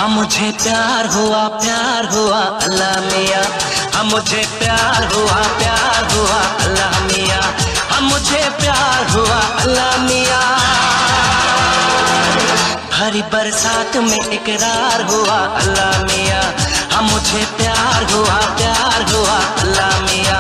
मुझे प्यार हुआ अल्लाह मियाँ। हाँ मुझे प्यार हुआ अल्लाह मियाँ। हाँ मुझे प्यार हुआ अल्लाह मियाँ। हरी बरसात में इकरार हुआ अल्लाह मियाँ। हाँ मुझे प्यार हुआ अल्लाह मियाँ।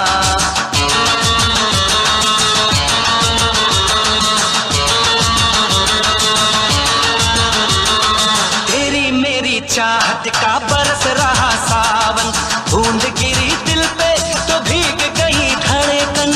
चाहत का बरस रहा सावन, बूंद गिरी दिल पे तो भीग गई धड़कन।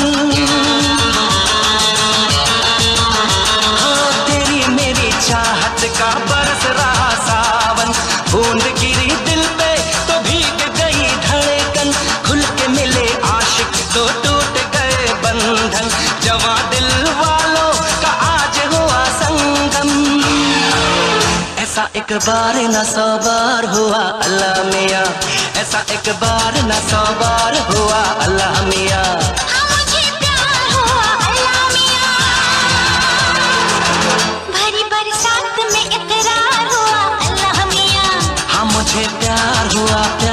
हाँ तेरी मेरी चाहत का बरस रहा सावन, बूंद गिरी दिल पे तो भीग गई धड़कन। खुल के मिले आशिक तो टूट गए बंधन, जवां दिल वालों का आज हुआ संगम। ऐसा एक बार न 100 बार हुआ अल्लाह मियाँ। ऐसा एक बार न 100 बार हुआ अल्लाह मियाँ। हाँ मुझे प्यार हुआ अल्लाह मियाँ। भरी बरसात में इकरार हुआ अल्लाह मियाँ। हाँ मुझे प्यार हुआ